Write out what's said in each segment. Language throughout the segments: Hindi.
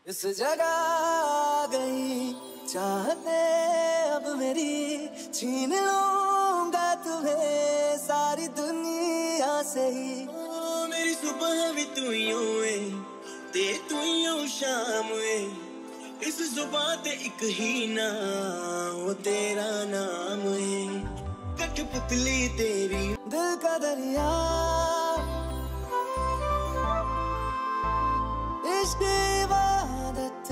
इस जगह आ गई चाहते अब मेरी, छीन लूंगा तुम्हें सारी दुनिया से ही। मेरी सुबह भी तू ही होए ते तू ही हो शाम है, इस जुबान ते एक ही ना वो तेरा नाम है। कठपुतली तेरी दिल का दरिया, इश्क इबादत,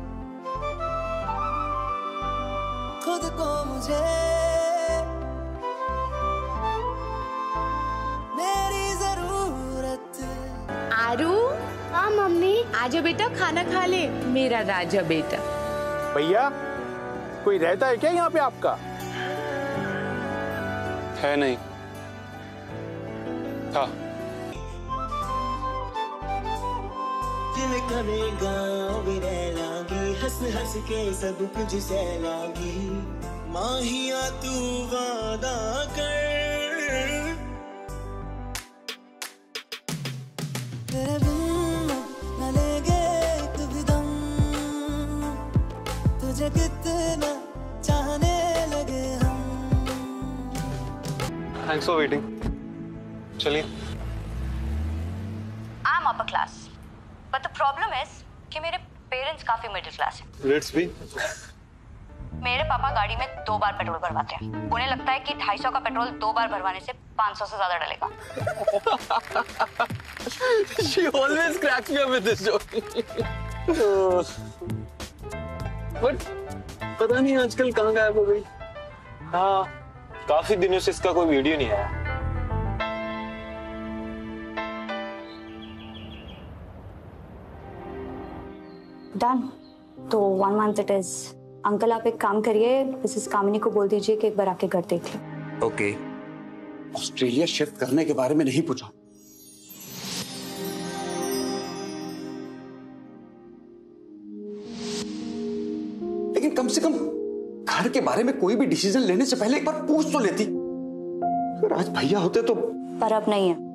खुद को मुझे मेरी जरूरत। आरू। हाँ मम्मी। आजा बेटा खाना खा ले मेरा राजा बेटा। भैया कोई रहता है क्या यहाँ पे आपका? है नहीं था। दिल करेगा भी रह लागी, हंस हंस के सब कुछ सहलागी। माहिया तू वादा कर, तेरे बिन न लेंगे एक भी दम, तुझे कितना चाहने लगे हम। Thanks for waiting. चलिए। I am upper class but the problem is कि मेरे पेरेंट्स काफी मिडिल क्लास हैं। Let's be. मेरे पापा गाड़ी में 2 बार पेट्रोल भरवाते हैं। उन्हें लगता है कि 250 का पेट्रोल 2 बार भरवाने से 500 से ज्यादा डलेगा। She always cracks me up with this joke. But पता नहीं आजकल कहाँ गायब हो गई। हाँ, काफी दिनों से इसका कोई वीडियो नहीं आया। डन। तो 1 month इट इज। अंकल आप एक काम करिए, मिसेस कामिनी को बोल दीजिए कि एक बार आके घर देख ले। ओके। ऑस्ट्रेलिया शिफ्ट करने के बारे में नहीं पूछा। लेकिन कम से कम घर के बारे में कोई भी डिसीजन लेने से पहले एक बार पूछ तो लेती। अगर आज भैया होते तो। पर अब नहीं है,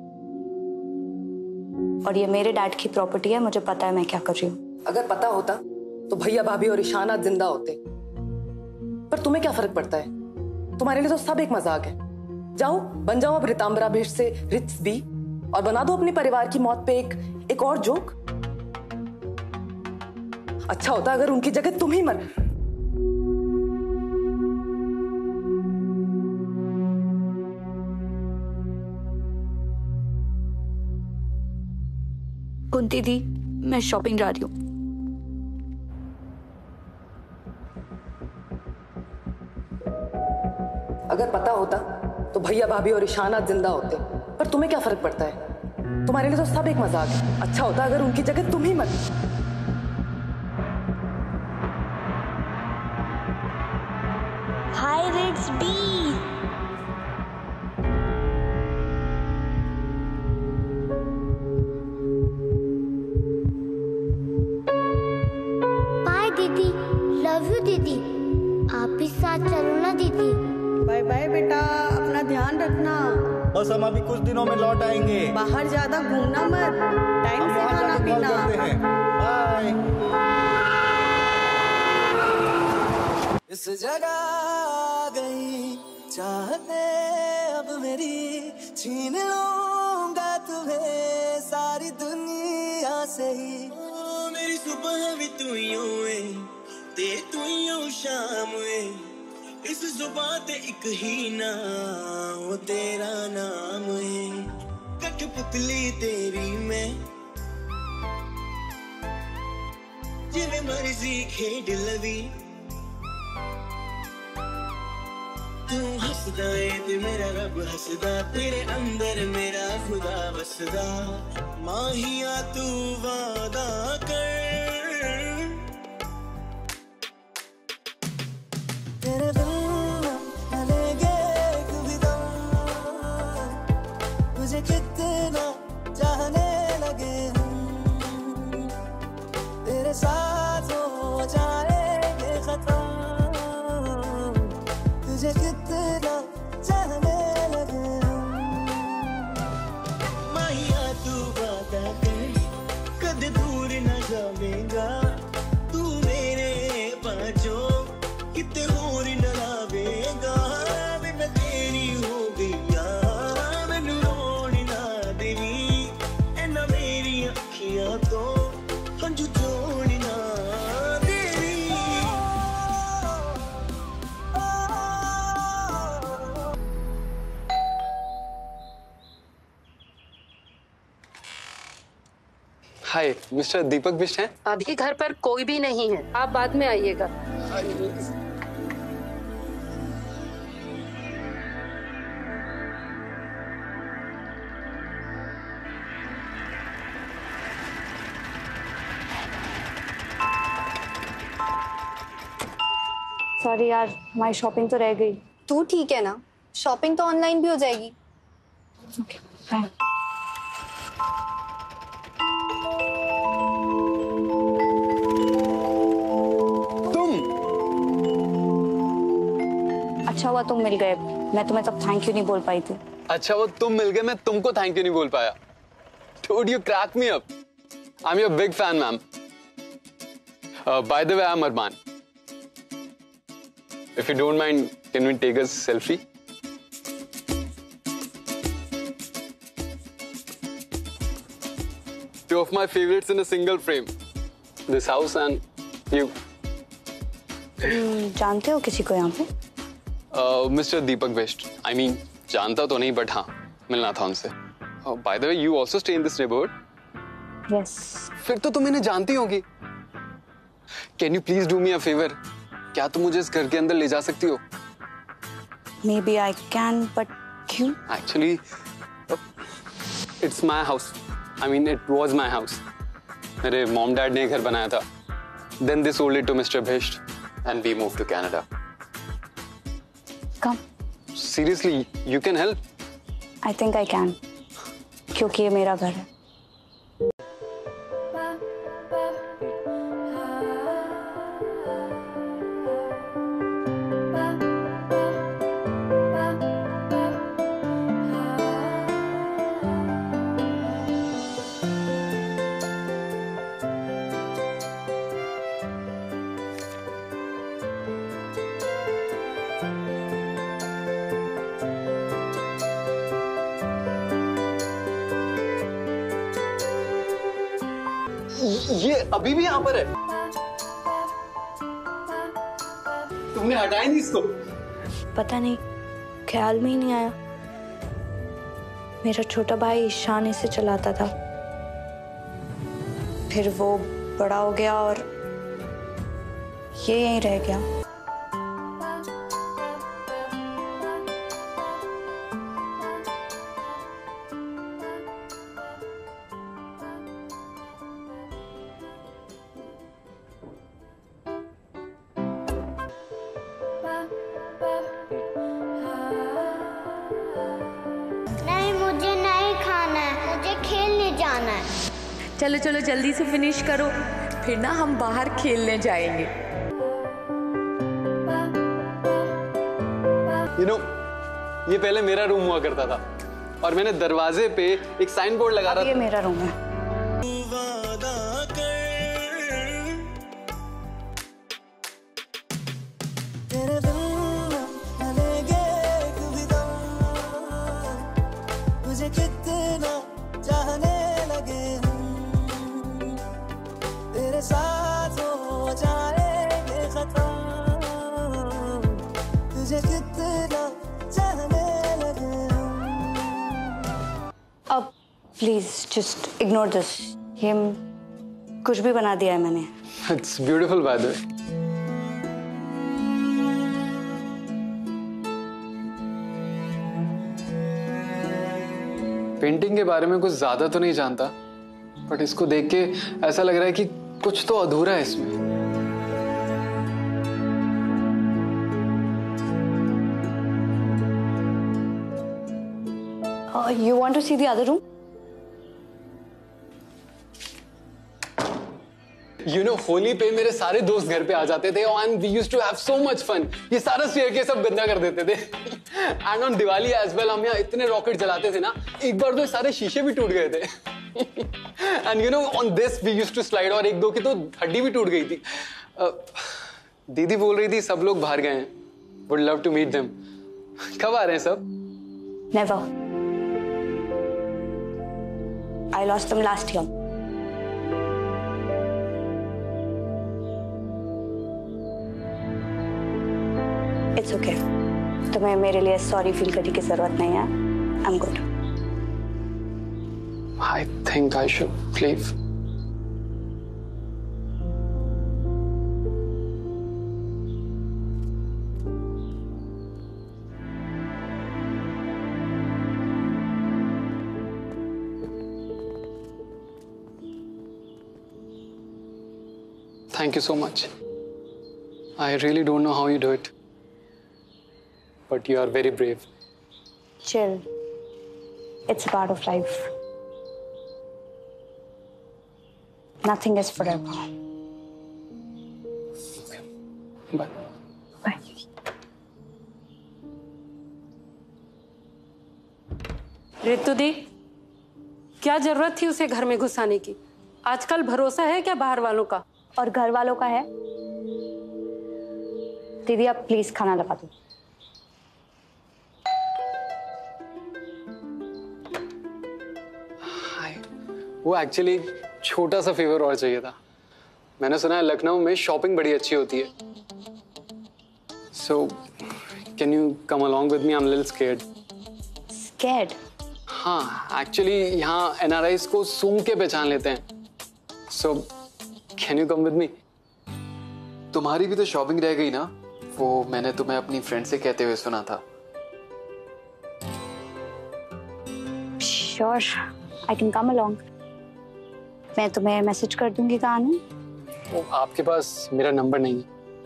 और ये मेरे डैड की प्रॉपर्टी है, मुझे पता है मैं क्या कर रही हूँ। अगर पता होता तो भैया भाभी और ईशान आज जिंदा होते। पर तुम्हें क्या फर्क पड़ता है? तुम्हारे लिए तो सब एक मजाक है। जाओ बन जाओ अब रितांबरा भेष से रिट्स बी, और बना दो अपने परिवार की मौत पे एक और जोक। अच्छा होता अगर उनकी जगह तुम ही मर। कुंती दी, मैं शॉपिंग जा रही हूँ। अगर पता होता तो भैया भाभी और ईशान आज जिंदा होते। पर तुम्हें क्या फर्क पड़ता है? तुम्हारे लिए तो सब एक मजाक है। अच्छा होता अगर उनकी जगह तुम ही मर। Hi Rits be. बाय दीदी, लव यू दीदी। आप भी साथ चलो ना दीदी। बाय बाय बेटा, अपना ध्यान रखना। बस हम अभी कुछ दिनों में लौट आएंगे। बाहर ज्यादा घूमना मत, टाइम से खाना पीना। बाय। इस जगह आ गई चाहते अब मेरी, छीन लूंगा तुम्हें सारी दुनिया से ही। मेरी सुबह भी तू ही होए ते तू ही हो शाम है, इस जुबान ते एक ही ना वो तेरा नाम है। कठपुतली तेरी मैं, जिਵੇਂ मर्जी खेड लवी। तू हंसदा है ते मेरा रब हंसदा, तेरे अंदर मेरा खुदा बसदा। माहिया तू वादा कर, तेरे बिन न लेंगे एक भी दम, तुझे कितना चाहने लगे हम। तेरे साथ हो जाएंगे खत्म, तुझे कितना चाहने लगे हम। माहिया तू वादा कर, कद दूर न जावेगा। हाय, मिस्टर दीपक बिष्ट हैं? अभी घर पर कोई भी नहीं है, आप बाद में आइएगा। सॉरी यार, हमारी शॉपिंग तो रह गई। तू ठीक है ना? शॉपिंग तो ऑनलाइन भी हो जाएगी। Okay, bye. तुम? अच्छा हुआ तुम मिल गए, मैं तुम्हें तब थैंक यू नहीं बोल पाई थी। अच्छा वो तुम मिल गए, मैं तुमको थैंक यू नहीं बोल पाया। Dude, you crack me up. I'm your big fan, ma'am. By the way, I'm Arman. If you don't mind, can we take a selfie? Two of my favorites in a single frame. This house and you. जानते हो किसी को यहाँ पे? Mr. Deepak Biष्t. I mean, जानता तो नहीं, but हाँ, मिलना था उनसे. By the way, you also stay in this neighborhood? Yes. फिर तो तुम इन्हें जानती होगी. Can you please do me a favor? क्या तुम मुझे इस घर के अंदर ले जा सकती हो? Maybe I can, but क्यों? Actually, it's my house. I mean, it was my house. मेरे mom dad ने घर बनाया था. Then they sold it to Mr. Biष्t, and we moved to Canada. Come. Seriously, you can help? I think I can. क्योंकि ये मेरा घर है. ये अभी भी यहाँ पर है? तुमने हटाया नहीं इसको? पता नहीं, ख्याल में ही नहीं आया। मेरा छोटा भाई ईशान इसे चलाता था, फिर वो बड़ा हो गया और ये यहीं रह गया। चलो चलो जल्दी से फिनिश करो, फिर ना हम बाहर खेलने जाएंगे। You know, ये पहले मेरा रूम हुआ करता था और मैंने दरवाजे पे एक साइन बोर्ड लगा रहा था। ये मेरा रूम है। तुझे कितना चाहने लगे तेरे साथ हो जाएंगे खत्म, तुझे कितना चाहने लगे। अब प्लीज जस्ट इग्नोर दिस। ये कुछ भी बना दिया है मैंने। It's beautiful by the way. Painting के बारे में कुछ ज्यादा तो नहीं जानता, बट इसको देख के ऐसा लग रहा है कि कुछ तो अधूरा है इसमें। You want to see the other room? You know, Holi पे मेरे सारे दोस्त घर पे आ जाते थे and we used to have so much fun. ये सारा स्टेयरकेस सब गंदा कर देते थे। And on Diwali as well हम यहाँ इतने रॉकेट जलाते थे ना, एक बार तो सारे शीशे भी टूट गए थे। And you know, on this we used to slide और एक दो की तो हड्डी भी टूट गई थी। दीदी बोल रही थी सब लोग बाहर गए हैं। Would love to meet them. कब आ रहे हैं सब? Never. I lost them last year. It's okay. तुम्हें मेरे लिए सॉरी फील करने की जरूरत नहीं है। I'm good. I think I should leave. Thank you so much. I really don't know how you do it. But you are very brave. Chill. It's a part of life. Nothing is forever. Okay. Bye. Bye. Ritu दी, क्या जरूरत थी उसे घर में घुसाने की? आजकल भरोसा है क्या बाहर वालों का? और घर वालों का है? दीदी आप प्लीज खाना लगा दो। वो एक्चुअली छोटा सा फेवर और चाहिए था। मैंने सुना है लखनऊ में शॉपिंग बड़ी अच्छी होती है। So, can you come along with me? I'm a little scared. Scared? हाँ, एक्चुअली यहाँ NRIs को सूंघ के पहचान लेते हैं। So, can you come with me? तुम्हारी भी तो शॉपिंग रह गई ना? वो मैंने तुम्हें अपनी फ्रेंड से कहते हुए सुना था। Sure, I can come along. मैं तुम्हें मैसेज कर दूंगी कहाँ हूँ। वो आपके पास मेरा नंबर नहीं है,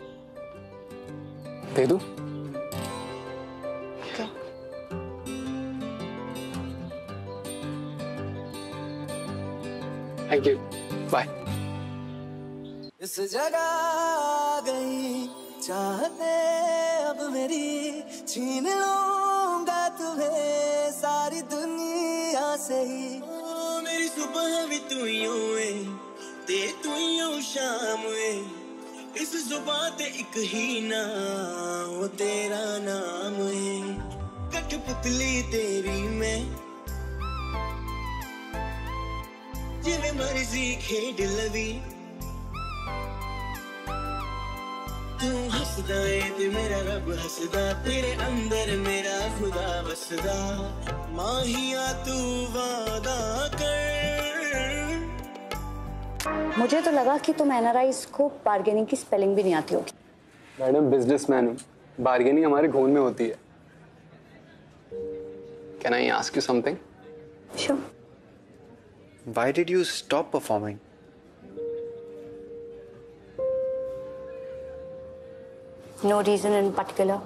दे दूँ? Okay. Thank you. Bye. इस जगह आ गई चाहते अब मेरी, छीन लूंगा तुम्हें सारी दुनिया से ही। मेरी सुबह भी तू यूं है, ते तू यूं शाम है, इस जुबान ते एक ही ना वो तेरा नाम है। कठपुतली तेरी मैं, जिवें मर्जी खेड लवी, तू हसदा है ते मेरा रब हसदा, तेरे अंदर मेरा खुदा बसदा, माहिया तू वादा कर। मुझे तो लगा कि तुम NRIs को बार्गेनिंग की स्पेलिंग भी नहीं आती होगी। मैडम बिजनेसमैन हूँ, बार्गेनिंग हमारे खून में होती है। Can I ask you something? Sure. Why did you stop performing? No reason in particular.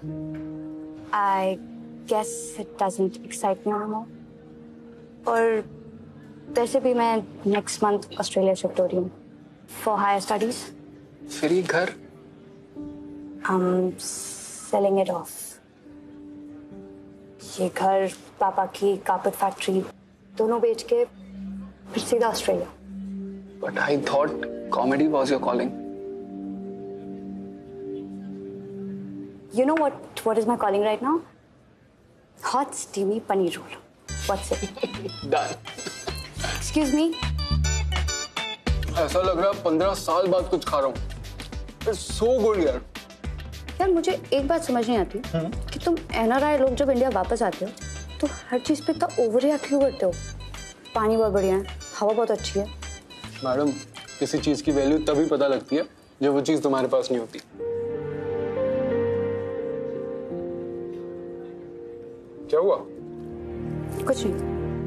I guess it doesn't excite me anymore. और वैसे भी मैं next month ऑस्ट्रेलिया शिफ्ट हो रही हूँ for higher studies. फिर ये घर? I'm selling it off. ये घर, पापा की कारपेट फैक्ट्री, दोनों बेच के फिर सीधा Australia. But I thought comedy was your calling. You know what is my calling right now? Hot steamy paneer roll. What's it? Done. Excuse me. ऐसा लग रहा है 15 साल बाद कुछ खा रहा हूँ। It's so good यार। यार मुझे एक बात समझ नहीं आती कि तुम NRI लोग जब इंडिया वापस आते हो तो हर चीज पे इतना ओवर रिएक्ट क्यों करते हो? पानी बहुत बढ़िया है, हवा बहुत अच्छी है। मैडम, किसी चीज की वैल्यू तभी पता लगती है जब वो चीज तुम्हारे पास नहीं होती। क्या हुआ? कुछ नहीं।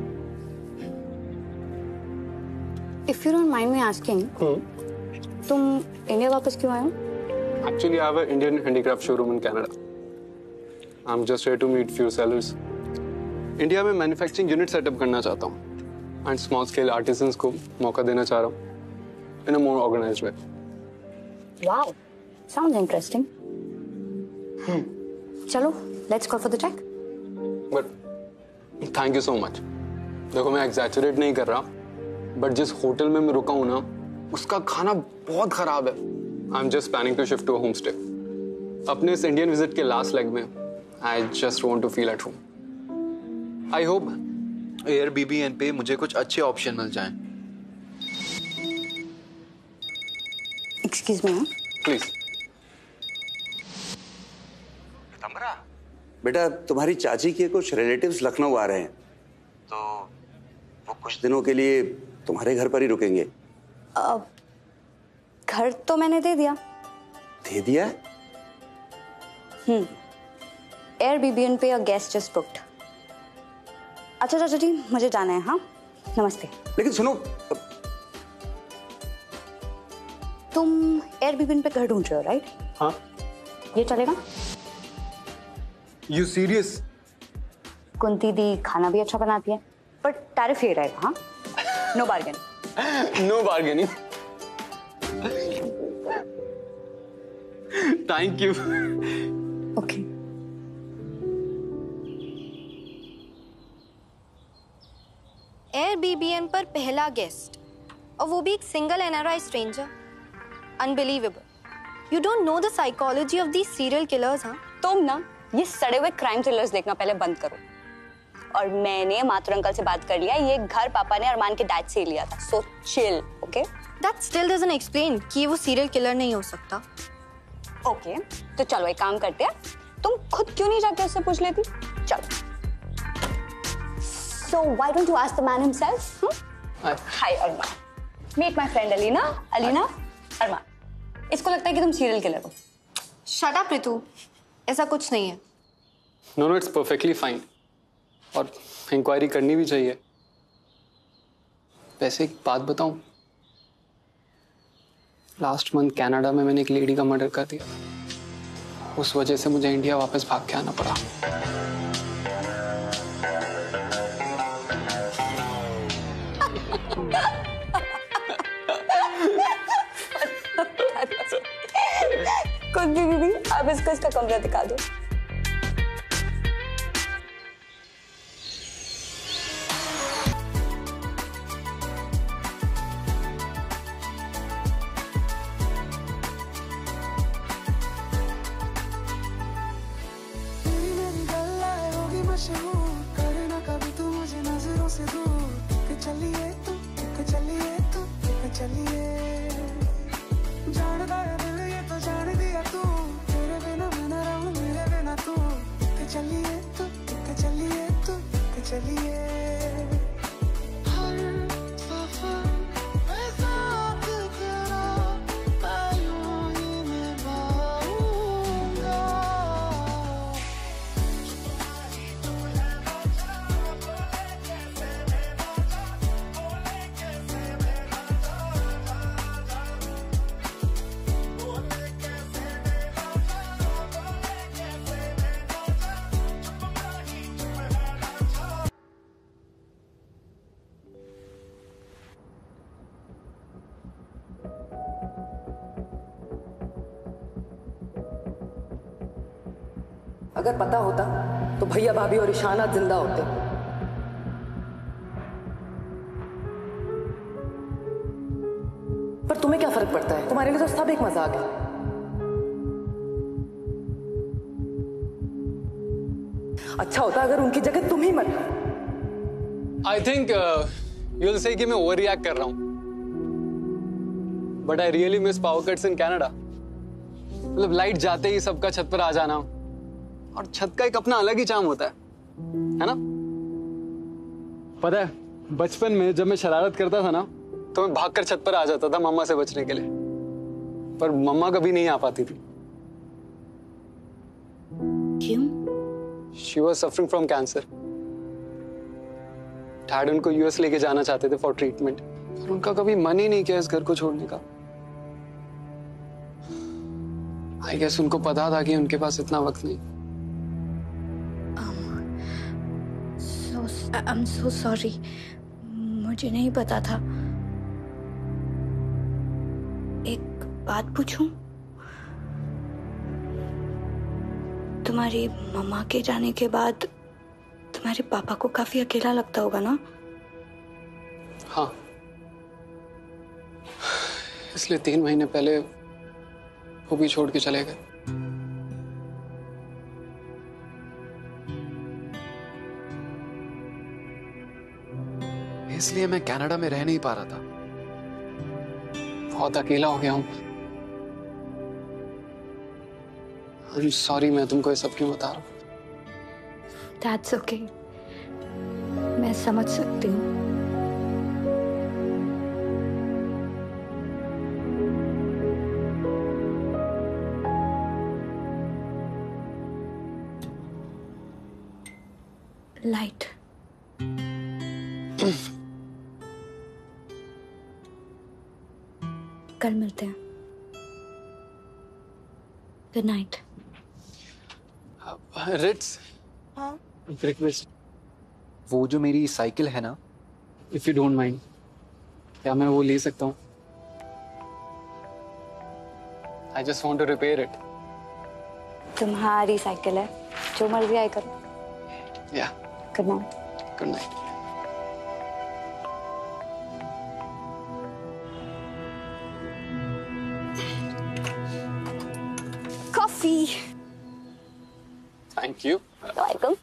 If you don't mind me asking, तुम इंडिया वापस क्यों आए हो? Actually, I have an Indian handicraft showroom in Canada. I'm just here to meet few sellers. India में मैन्युफैक्चरिंग यूनिट सेटअप करना चाहता हूँ एंड स्मॉल स्केल आर्टिसंस को मौका देना चाह रहा हूँ in a more organised way. Wow, sounds interesting. चलो, let's go for the check. But thank you so much. देखो मैं एग्जैचुरेट नहीं कर रहा, बट जिस होटल में मैं रुका हूँ ना, उसका खाना बहुत खराब है। I am just planning to shift to a home stay. अपने इस इंडियन विजिट के लास्ट लेग में I just want to feel at home. I hope Airbnb पे मुझे कुछ अच्छे ऑप्शन मिल जाएं। Excuse me. प्लीज। बेटा तुम्हारी चाची के कुछ रिलेटिव्स लखनऊ आ रहे हैं, तो वो कुछ दिनों के लिए तुम्हारे घर पर ही रुकेंगे। घर तो मैंने दे दिया। दे दिया? Airbnb पे a guest just booked. अच्छा चाचा जी, मुझे जाना है। हाँ, नमस्ते। लेकिन सुनो, तुम एयरबीबी पे घर ढूंढ रहे हो, राइट? हाँ। ये चलेगा? You serious? कुंती दी खाना भी अच्छा बनाती है, बट टैरिफ ये रहेगा, हाँ? No bargaining. No bargaining. Thank you. Okay. Airbnb पर पहला गेस्ट, और वो भी एक single NRI stranger. Unbelievable. You don't know the psychology of these serial killers. हाँ, तुम ना ये सड़े हुए क्राइम थ्रिलर्स देखना पहले बंद करो। और मैंने माथुर अंकल से बात कर लिया, ये घर पापा ने अरमान के डैड से लिया था, so chill, okay? That still doesn't explain कि वो सीरियल किलर नहीं हो सकता। ओके, तो चलो एक काम करते हैं, तुम खुद क्यों नहीं जाके उससे पूछ लेती? चलो। So why don't you ask the man himself? Hi Arman. Meet my friend Alina. Alina, Arman. इसको लगता है कि तुम सीरियल किलर हो। Shut up रितु, ऐसा कुछ नहीं है। No no, it's perfectly fine. और इंक्वायरी करनी भी चाहिए। वैसे एक बात बताऊं, लास्ट मंथ कनाडा में मैंने एक लेडी का मर्डर कर दिया। उस वजह से मुझे इंडिया वापस भाग के आना पड़ा। कुछ भी दीदी, आप इसको इसका कमरा दिखा दो। अगर पता होता तो भैया भाभी और ईशाना जिंदा होते। पर तुम्हें क्या फर्क पड़ता है? तुम्हारे लिए तो सब एक मजाक है। अच्छा होता अगर उनकी जगह तुम ही मरते। आई थिंक यूल से कि मैं ओवर रिएक्ट कर रहा हूं, but I really miss power cuts in Canada. मतलब लाइट जाते ही सबका छत पर आ जाना, और छत का एक अपना अलग ही चार्म होता है ना? पता है, बचपन में जब मैं शरारत करता था ना, तो मैं भागकर छत पर आ जाता था मम्मा से बचने के लिए, पर मम्मा कभी नहीं आ पाती थी। क्यों? She was suffering from cancer. Dad उनको यूएस लेके जाना चाहते थे फॉर ट्रीटमेंट, पर उनका कभी मन ही नहीं किया इस घर को छोड़ने का। आई गेस उनको पता था कि उनके पास इतना वक्त नहीं। I'm so sorry. मुझे नहीं पता था। एक बात पूछूं? तुम्हारी मम्मा के जाने के बाद तुम्हारे पापा को काफी अकेला लगता होगा ना? हाँ, इसलिए 3 महीने पहले वो भी छोड़ के चले गए। इसलिए मैं कनाडा में रह नहीं पा रहा था। बहुत अकेला हो गया हूं। I'm sorry, मैं तुमको ये सब क्यों बता रहा हूं। That's okay. मैं समझ सकती हूँ। लाइट। कल मिलते हैं। Good night. रिट्स, हाँ? रिक्वेस्ट, वो जो मेरी साइकिल है ना, इफ यू डोंट माइंड, क्या मैं वो ले सकता हूँ? I just want to repair it. तुम्हारी साइकिल है, जो मर्जी आई करो। या good night. Good night. Coffee. Thank you. Welcome.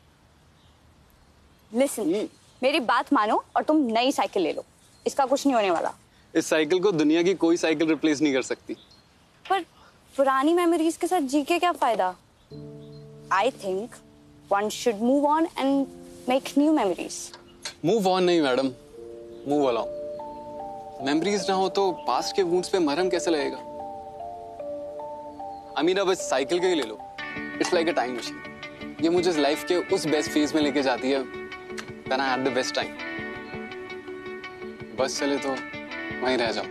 Listen, मेरी बात मानो और तुम नई साइकिल ले लो, इसका कुछ नहीं होने वाला। इस साइकिल को दुनिया की कोई साइकिल रिप्लेस नहीं कर सकती। पर पुरानी मेमोरीज के साथ जी के क्या फायदा? I think one should move on and make new memories. Move on नहीं मैडम, मूव अलोंग। मेमोरीज ना हो तो पास्ट के वुंड्स पे मरहम कैसे लगेगा? अमीना, बस साइकिल के ही ले लो। It's like a time machine. ये मुझे लाइफ के उस बेस्ट फेज में लेके जाती है when I had the best time. बस चले तो वहीं रह जाओ।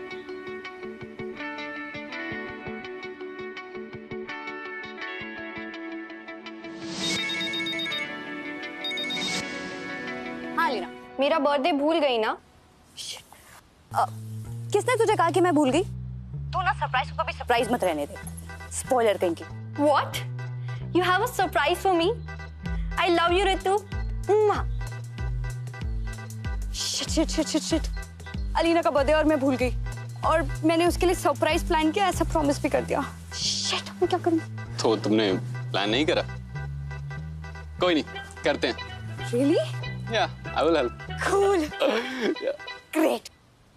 हाँ लीना, मेरा बर्थडे भूल गई ना? किसने तुझे कहा कि मैं भूल गई? तू ना सरप्राइज को कभी सरप्राइज मत रहने दे। स्पॉइलर कहीं की। What? You have a surprise for me? I love you, Ritu. Shit. Alina का बर्थडे और मैं भूल गई, और मैंने उसके लिए सरप्राइज प्लान किया, ऐसा प्रॉमिस भी कर दिया। Shit, मैं क्या करूं? तो तुमने प्लान नहीं करा? कोई नहीं, करते हैं। Really? Yeah, I will help. Cool. Yeah. Great.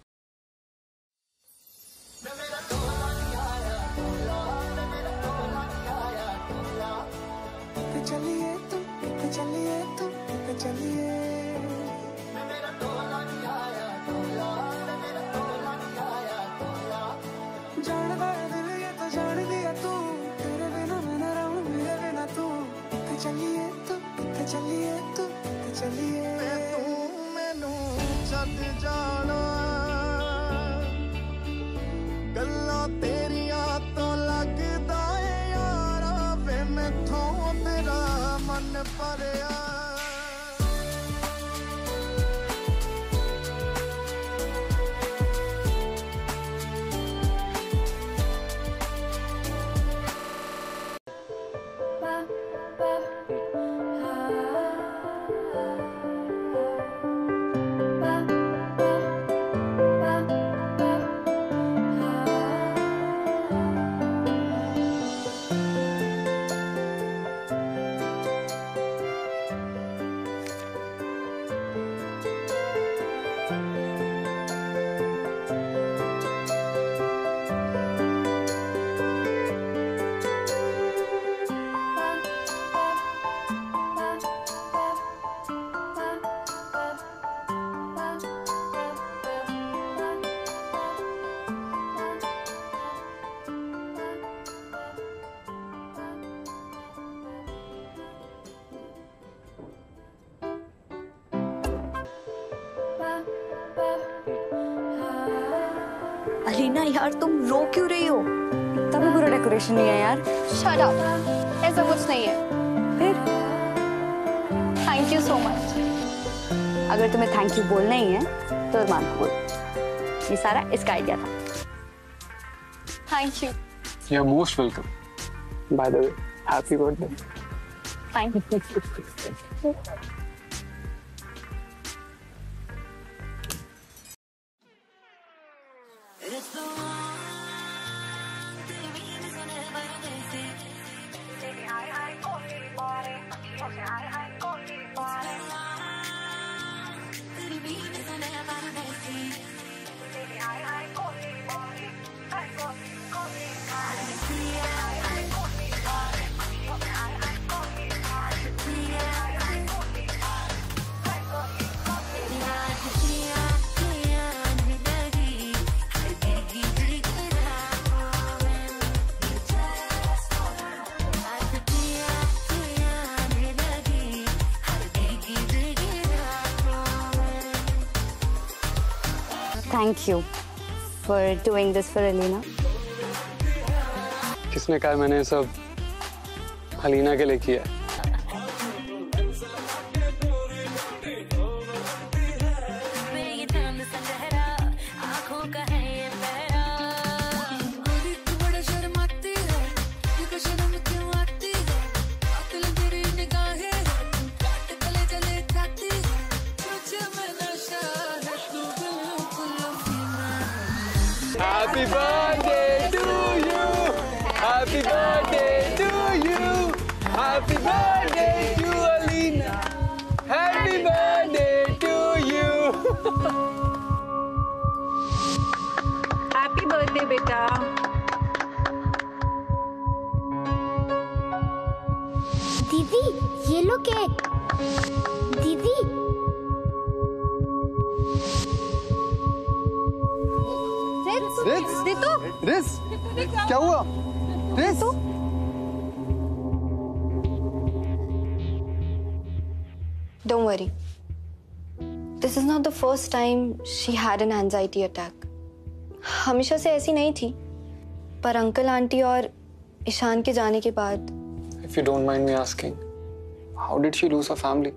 गल्लां तेरियां तो लगदा है यारा वे मैथों तेरा मन भरिया। अलीना यार, तुम रो क्यों रही हो? इतना भी बुरा डेकोरेशन नहीं है यार। शट अप, ऐसा कुछ नहीं है। फिर थैंक यू सो मच। अगर तुम्हें थैंक यू बोलना ही है तो मान बोल, ये सारा इसका आइडिया था। Thank you. You are most welcome. By the way, happy birthday. Thank you. Thank you for doing this for Alina. किसने कहा मैंने सब हलीना के लिए किया है। Happy birthday to you. Happy birthday to you. Happy birthday to Alina. Happy birthday to you. Happy birthday बेटा। दीदी ये लो केक। दीदी रिस, क्या हुआ? रिस? Don't worry. This is not the first time she had an anxiety attack. हमेशा से ऐसी नहीं थी, पर अंकल आंटी और ईशान के जाने के बाद। If you don't mind me asking, how did she lose her family?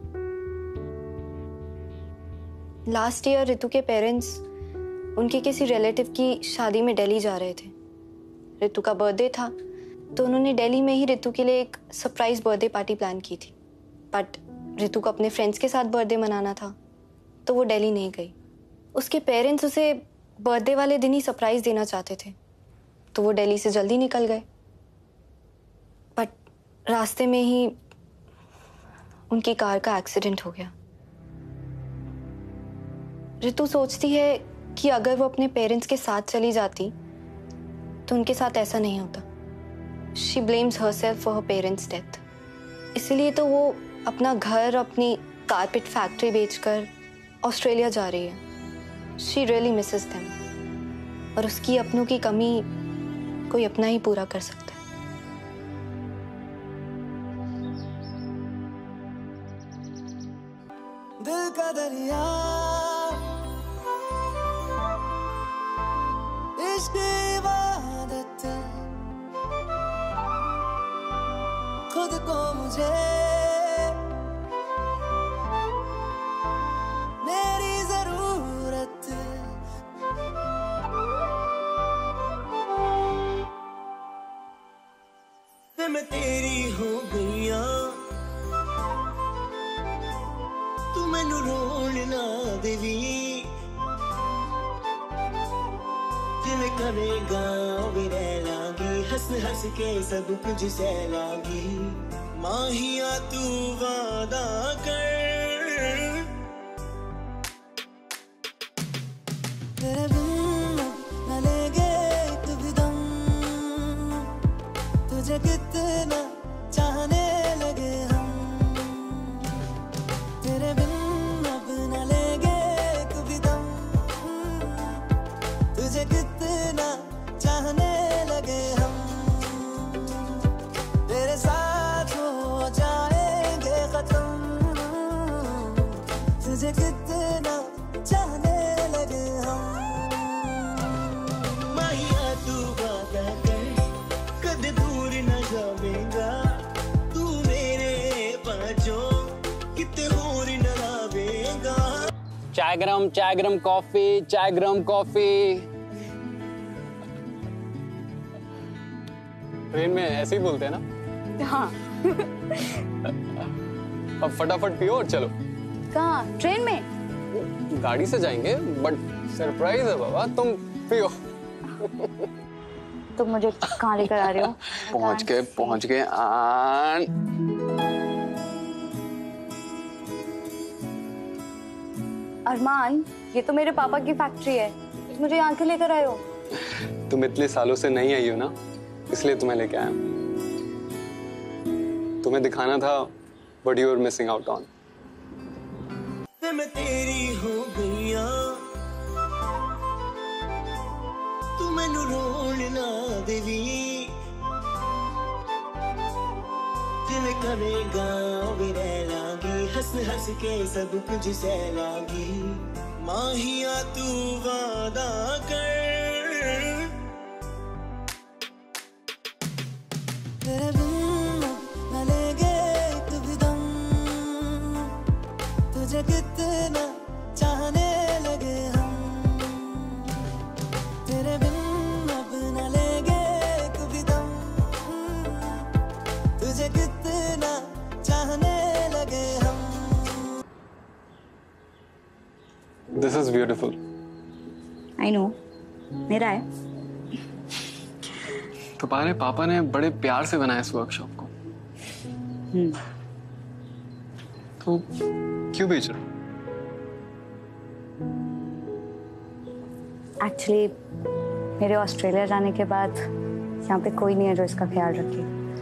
Last year Ritu के पेरेंट्स उनके किसी रिलेटिव की शादी में दिल्ली जा रहे थे। रितु का बर्थडे था, तो उन्होंने दिल्ली में ही रितु के लिए एक सरप्राइज बर्थडे पार्टी प्लान की थी। बट रितु को अपने फ्रेंड्स के साथ बर्थडे मनाना था, तो वो दिल्ली नहीं गई। उसके पेरेंट्स उसे बर्थडे वाले दिन ही सरप्राइज देना चाहते थे, तो वो दिल्ली से जल्दी निकल गए। बट रास्ते में ही उनकी कार का एक्सीडेंट हो गया। रितु सोचती है कि अगर वो अपने पेरेंट्स के साथ चली जाती तो उनके साथ ऐसा नहीं होता। She blames herself for her parents death. इसीलिए तो वो अपना घर, अपनी कारपेट फैक्ट्री बेचकर ऑस्ट्रेलिया जा रही है। शी रियली मिसेस देम, और उसकी अपनों की कमी कोई अपना ही पूरा कर सकता है। दिल का दरिया इश्क इबादत, खुद को मुझे मेरी जरूरत। मैं तेरी हो गईया, तू मैनू रोण ना देवी। जिवें करेगा भी रह लांगी, हंस हंस के सब कुछ सह लांगी। माहिया तू वादा कर, तेरे बिन न लेंगे एक भी दम, तुझे कितना चाहने लगे हम। तेरे बिन अब न लेंगे एक भी दम, तुझे कितना चाहने लगे हम। तेरे साथ हो जाएंगे खत्म, तुझे कितना चाहने लगे हम। माहिया तू वादा कर, कद दूर न जावेगा। तू मेरे पाँचों किते होर न लावेगा। चाय गरम कॉफी, चाय गरम कॉफी। ट्रेन में ऐसे ही बोलते हैं ना? हाँ। अब फटाफट पियो और चलो। कहाँ? ट्रेन में? गाड़ी से जाएंगे, बट सरप्राइज है बाबा, तुम पियो। तुम मुझे कहाँ लेकर आ रहे हो? पहुंच गए। अरमान, ये तो मेरे पापा की फैक्ट्री है, मुझे यहाँ क्यों लेकर आए हो? तुम इतने सालों से नहीं आई हो ना, इसलिए तुम्हें लेके आया। तुम्हें दिखाना था what you were missing out on. मैं तेरी हो गईया, तू मैनू रोण ना देवी। जिवें करेगा भी रह लांगी, हंस हंस के सब कुछ सह लांगी। माहिया तू वादा कर, तेरे बिन न ब्यूटीफुल। आई नो, मेरा है। तुम्हारे पापा ने बड़े प्यार से बनाया इस वर्कशॉप को। तो क्यों बेच रहे हो? एक्चुअली मेरे ऑस्ट्रेलिया जाने के बाद यहाँ पे कोई नहीं है जो इसका ख्याल रखे।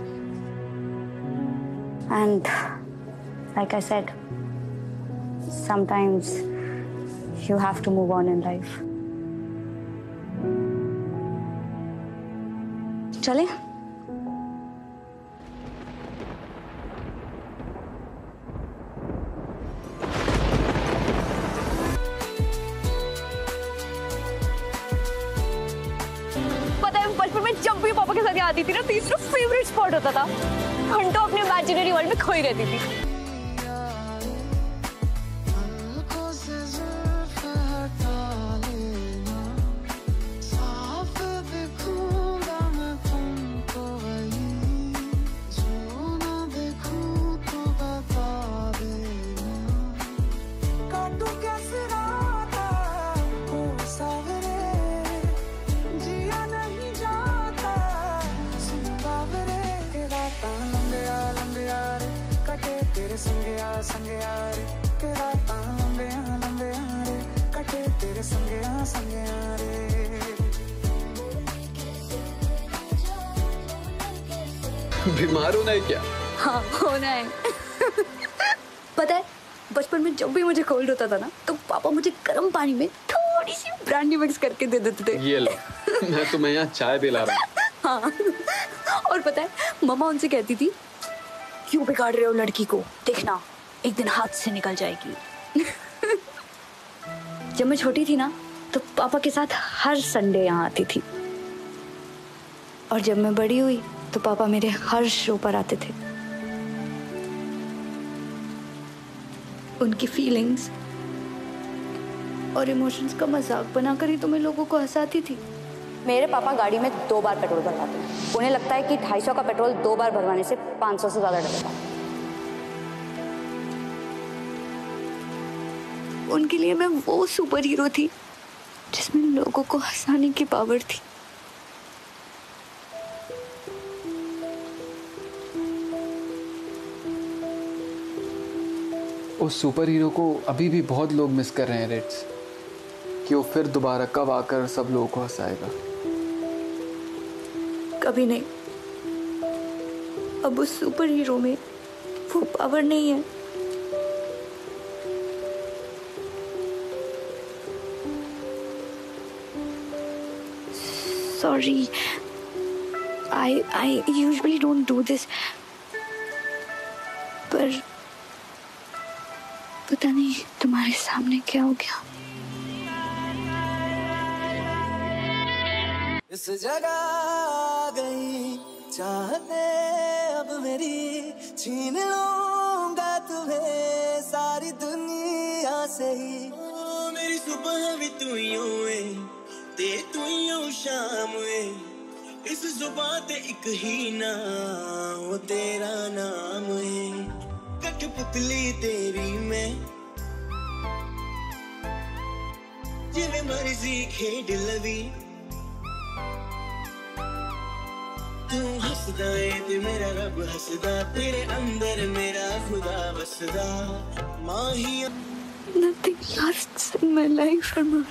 And like I said, sometimes you have to move on in life. चले? बचपन में जब भी पापा के साथ आती थी ना, तो इसका फेवरेट स्पॉट होता था। घंटों अपने इमेजिनरी वर्ल्ड में खोई रहती थी। बीमार होना है क्या? हाँ, होना है। पता है, बचपन में जब भी मुझे कोल्ड होता था ना, तो पापा मुझे गर्म पानी में थोड़ी सी ब्रांडी मिक्स करके दे देते थे। ये लो, मैं तुम्हें यहाँ चाय पिला रहा हूँ। हाँ, और पता है, मम्मा उनसे कहती थी, क्यों बिगाड़ रहे हो लड़की को, देखना एक दिन हाथ से निकल जाएगी। जब मैं छोटी थी ना, तो पापा के साथ हर संडे यहाँ आती थी। और जब मैं बड़ी हुई, तो पापा मेरे हर शो पर आते थे। उनकी फीलिंग्स और इमोशंस का मजाक बनाकर ही तो मैं लोगों को हंसाती थी। मेरे पापा गाड़ी में 2 बार पेट्रोल भरवाते हैं। उन्हें लगता है कि 250 का पेट्रोल 2 बार भरवाने से 500 से ज्यादा डलेगा। उनके लिए मैं वो सुपर हीरो थी जिसमें लोगों को हंसाने की पावर थी। उस सुपर हीरो को अभी भी बहुत लोग मिस कर रहे हैं रिट्स, कि वो फिर दोबारा कब आकर सब लोगों को हंसाएगा। कभी नहीं। अब उस सुपर हीरो में वो पावर नहीं है। Sorry, I usually don't do this, पर पता नहीं तुम्हारे सामने क्या हो गया। इस जगह आ गई चाहते अब मेरी, छीन लूंगा तुम्हें सारी दुनिया से ही। मेरी सुबह भी तू ही ते तू ही शाम है, इस जुबान ते एक ही ना वो तेरा नाम है। कठपुतली तेरी मैं, जिवें मर्जी खेड लवी, तू हसदा है ते मेरा रब हसदा, तेरे अंदर मेरा खुदा बसदा। माहिया Nothing lasts in my life, Arman.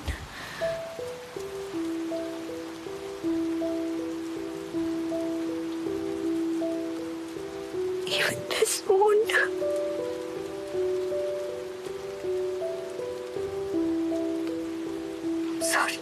Even this won't. Sorry.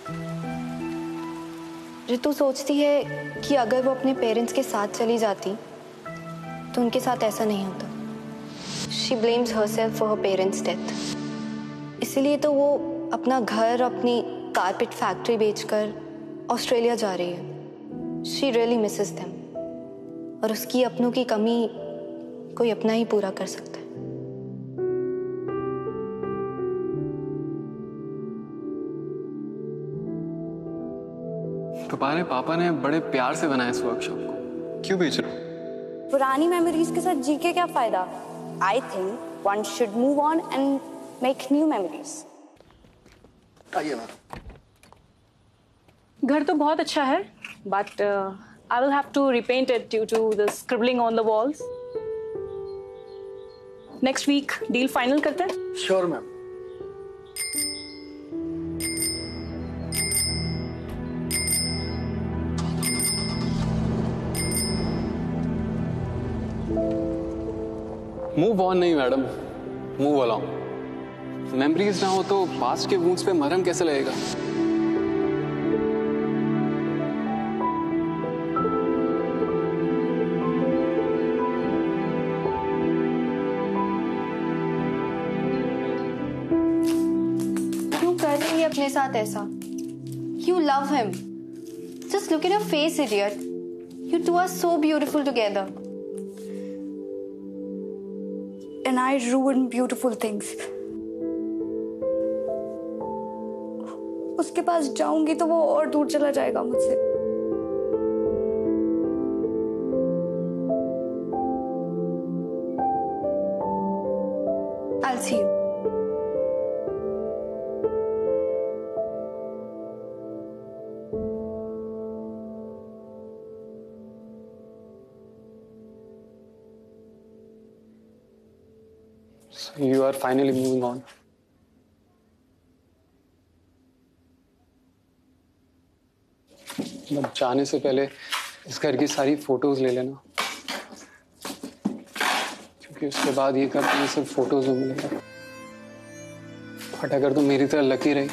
Ritu सोचती है कि अगर वो अपने पेरेंट्स के साथ चली जाती तो उनके साथ ऐसा नहीं होता। She blames herself for her parents' death. इसीलिए तो वो अपना घर, अपनी कारपेट फैक्ट्री बेचकर ऑस्ट्रेलिया जा रही है। She really misses them. और उसकी अपनों की कमी कोई अपना ही पूरा कर सकता है। तुम्हारे पापा ने बड़े प्यार से बनाया इस वर्कशॉप को, क्यों बेच रहे हो? पुरानी मेमोरीज के साथ जी के क्या फायदा? I think one should move on and make new memories. आइए मैम। घर तो बहुत अच्छा है, but I will have to repaint it due to the scribbling on the walls. Next week deal final करते हैं। Sure ma'am. मूव ऑन नहीं मैडम, मूव अलोंग। मेमोरीज ना हो तो पास्ट के वुंड्स पे मरहम कैसे लगेगा? क्यों कर रही है अपने साथ ऐसा? You love him. Just look at your face, idiot. You two are so beautiful together. And I ruin beautiful things. उसके पास जाऊंगी तो वो और दूर चला जाएगा मुझसे। I'll see you. So you are finally moving on. अब जाने से पहले इस घर की सारी फोटोज ले लेना, क्योंकि उसके बाद ये घर तुम्हें सिर्फ फोटोज में मिलेगा। बट अगर तुम मेरी तरह लकी रही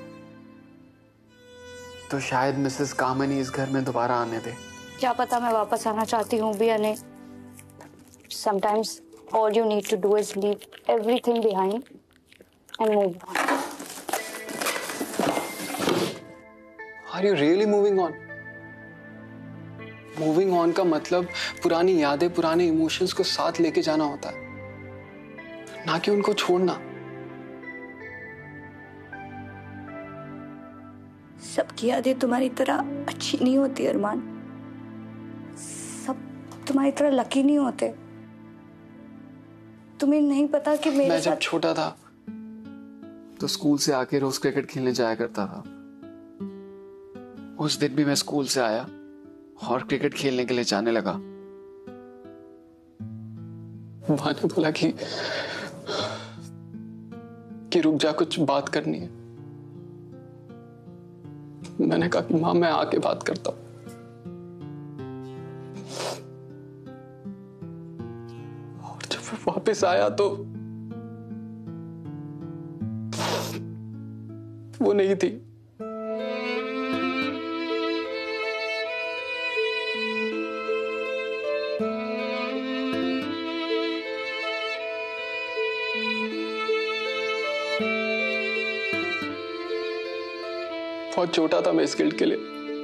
तो शायद मिसेस कामनी इस घर में दोबारा आने दे। क्या पता मैं वापस आना चाहती हूँ भी या नहीं। Sometimes all you need to do is leave everything behind and move on. Are you really moving on? Moving on का मतलब पुरानी यादें, पुराने इमोशंस को साथ लेके जाना होता है, ना कि उनको छोड़ना। सबकी यादें तुम्हारी तरह अच्छी नहीं होती अरमान। सब तुम्हारी तरह लकी नहीं होते। तुम्हें नहीं पता कि मैं जब छोटा था तो स्कूल से आके रोज क्रिकेट खेलने जाया करता था। उस दिन भी मैं स्कूल से आया और क्रिकेट खेलने के लिए जाने लगा। माँ ने बोला कि रुक जा, कुछ बात करनी है। मैंने कहा कि माँ मैं आके बात करता हूं। और जब मैं वापस आया तो वो नहीं थी। बहुत छोटा था मैं इस गिल्ड के लिए,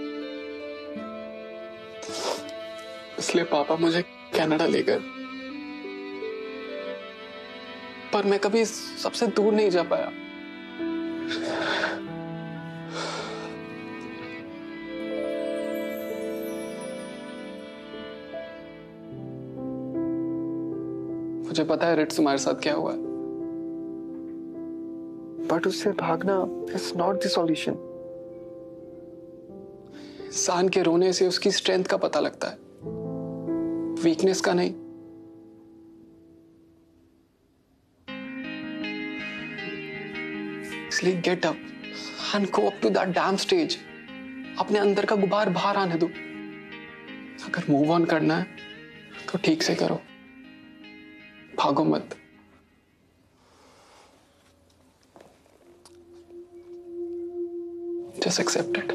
इसलिए पापा मुझे कनाडा ले गए। पर मैं कभी सबसे दूर नहीं जा पाया। मुझे पता है रिट्स तुम्हारे साथ क्या हुआ है, बट उससे भागना इज नॉट द सॉल्यूशन। इंसान के रोने से उसकी स्ट्रेंथ का पता लगता है, वीकनेस का नहीं। इसलिए get up and go up to that damn stage. अपने अंदर का गुबार बाहर आने दो। अगर मूव ऑन करना है तो ठीक से करो, भागो मत। Just accept it.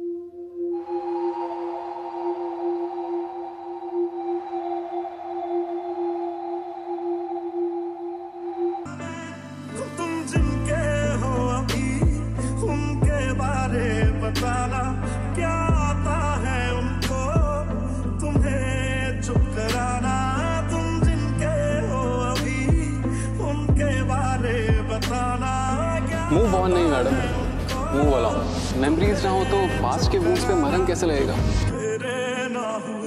तुम जिनके हो अभी उनके बारे बताना, क्या आता है उनको तुम्हें चुप कराना। तुम जिनके हो अभी उनके बारे बताना। मूव ऑन नहीं मैडम, मूव अलोंग। मेमोरीज ना हो तो पास्ट के वुंड्स पे मरहम कैसे लगेगा? तेरे ना हुए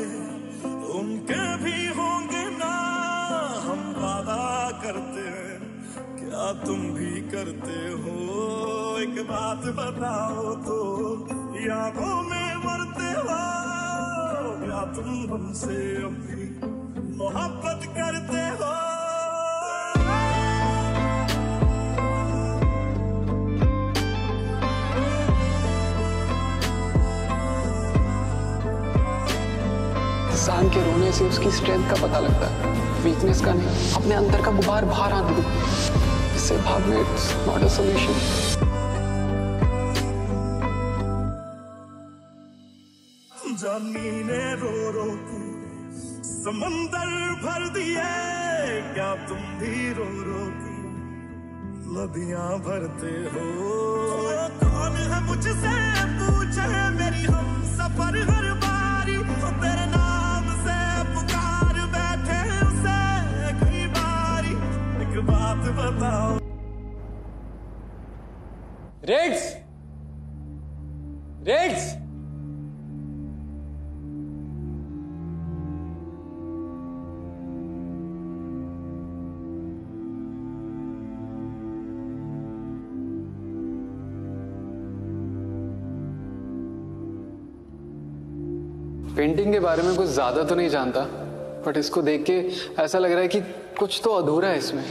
उनके भी होंगे ना, हम वादा करते हैं कि क्या तुम भी करते हो? एक बात बताओ तो, आंखों में मरते हो? क्या तुम हमसे अपनी मोहब्बत करते हो? इंसान के रोने से उसकी स्ट्रेंथ का पता लगता है, वीकनेस का नहीं। अपने अंदर का गुबार बाहर आने दो, इससे भागना इट्स नॉट अ सॉल्यूशन। जानी ने रो रो के समंदर भर दिए, क्या तुम भी रो रो के नदियां भरते हो? कौन है मुझसे पूछे मेरी हम सफर हर बारी, तेरे नाम से पुकार बैठे उसे कई बारी। एक बात बताओ। रेड्स, रेड्स, पेंटिंग के बारे में कुछ ज्यादा तो नहीं जानता, बट इसको देख के ऐसा लग रहा है कि कुछ तो अधूरा है इसमें।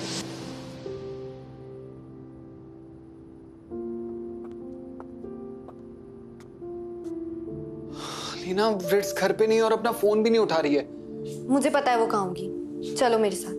लीना रिट्स घर पे नहीं और अपना फोन भी नहीं उठा रही है। मुझे पता है वो कहाँ होगी, चलो मेरे साथ।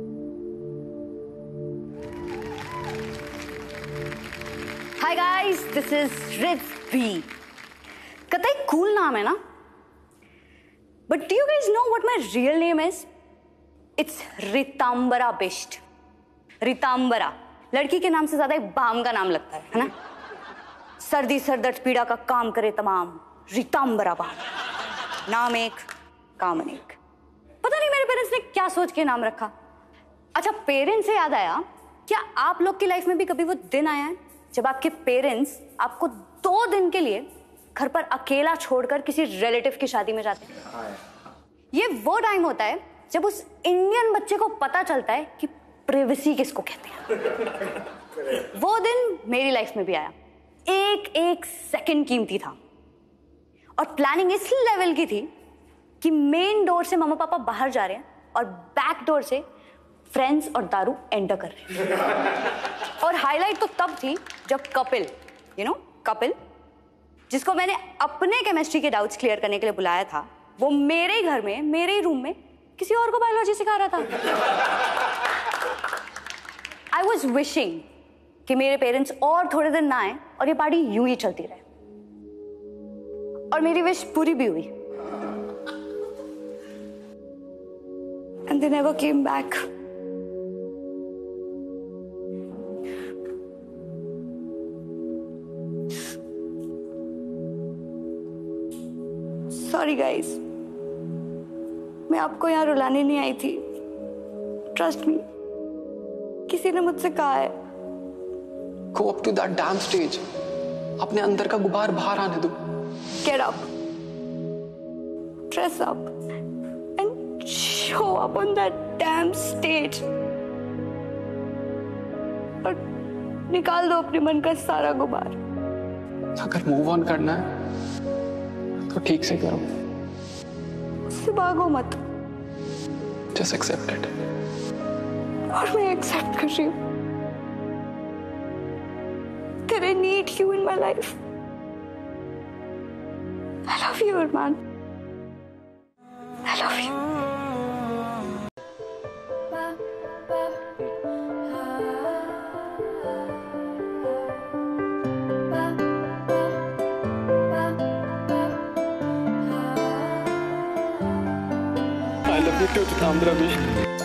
Hi guys, this is Ritz B. कतई कूल नाम है ना? But do you guys know what my real name is? It's रितांबरा Bisht. रितांबरा लड़की के नाम से ज्यादा एक बाम का नाम लगता है ना? सर्दी सरदर्द पीड़ा का काम करे तमाम, रितांबरा बाम। नाम एक, काम अनेक। पता नहीं मेरे पेरेंट्स ने क्या सोच के नाम रखा। अच्छा, पेरेंट्स से याद आया, क्या आप लोग की लाइफ में भी कभी वो दिन आया है जब आपके पेरेंट्स आपको 2 दिन के लिए घर पर अकेला छोड़कर किसी रिलेटिव की शादी में जाते हैं? ये वो टाइम होता है जब उस इंडियन बच्चे को पता चलता है कि प्राइवेसी किसको कहते हैं। वो दिन मेरी लाइफ में भी आया। एक एक सेकंड कीमती था और प्लानिंग इस लेवल की थी कि मेन डोर से मम्मा पापा बाहर जा रहे हैं और बैक डोर से फ्रेंड्स और दारू एंटर कर रहे हैं। और हाईलाइट तो तब थी जब कपिल, कपिल जिसको मैंने अपने केमिस्ट्री के डाउट्स क्लियर करने के लिए बुलाया था, वो मेरे ही घर में, मेरे ही रूम में किसी और को बायोलॉजी सिखा रहा था। आई वॉज विशिंग कि मेरे पेरेंट्स और थोड़े दिन ना आए और ये पार्टी यूं ही चलती रहे। और मेरी विश पूरी भी हुई। And they never came back. Sorry guys, मैं आपको यहाँ रुलाने नहीं आई थी। ट्रस्ट मी, किसी ने मुझसे कहा है, Go up to that damn stage. अपने अंदर का गुबार बाहर आने दो। Get up, dress up, and show up on that damn stage. और निकाल दो अपने मन का सारा गुबार। अगर मूव ऑन करना है तो ठीक से करो, उससे भागो मत। Just accept it. और मैं एक्सेप्ट कर रही हूँ that I need you in my life. I love you, Arman. I love you. I love you too, Ritambara.